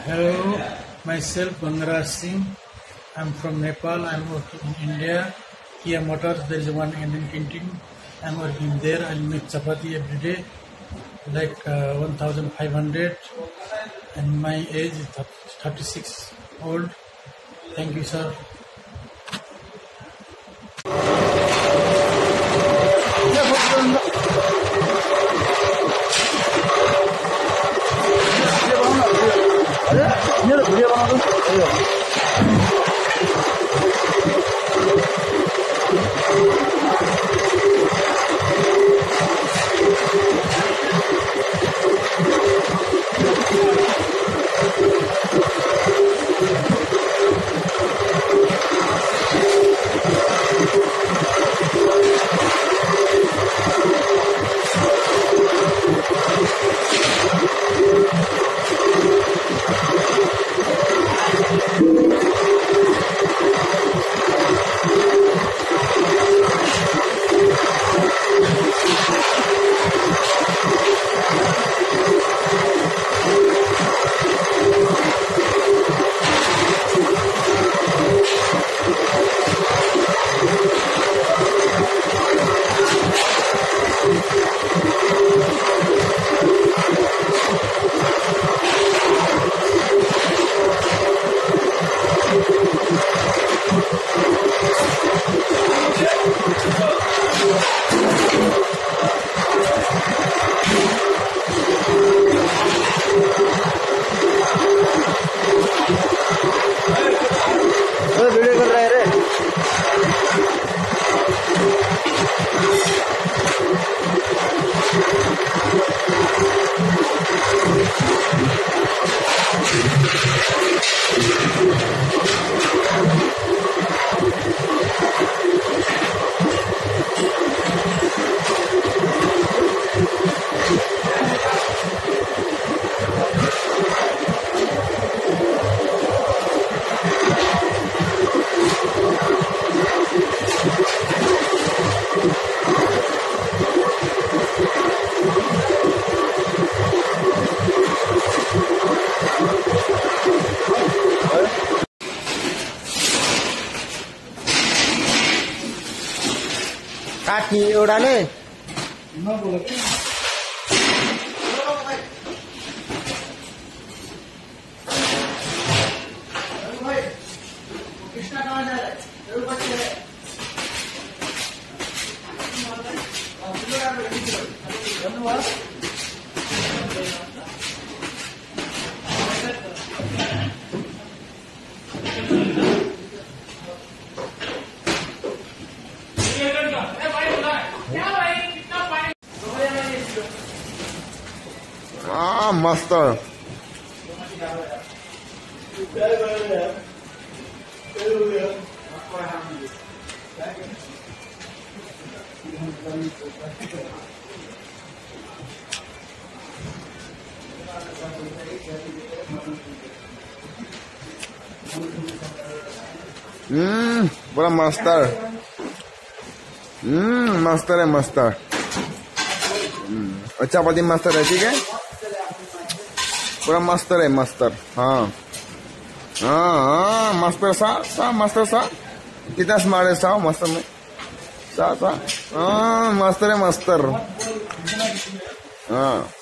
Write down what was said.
Hello, myself Bangaraj Singh. I'm from Nepal. I'm working in India. Kia Motors, there is one Indian canteen. I'm working there. I make chapati every day, like 1,500. And my age is 36 old. Thank you, sir. Video कर रहा है रे। काठी एउटाले मस्त बड़ा मस्तर मस्तर है मस्तर चपाती मस्तर है ठीक है पूरा मस्तर है मस्तर हाँ हाँ मस्तर सा मस्तर सा कितना स्मार्ट है सा मस्तर में सा हाँ मस्तर है मस्तर हाँ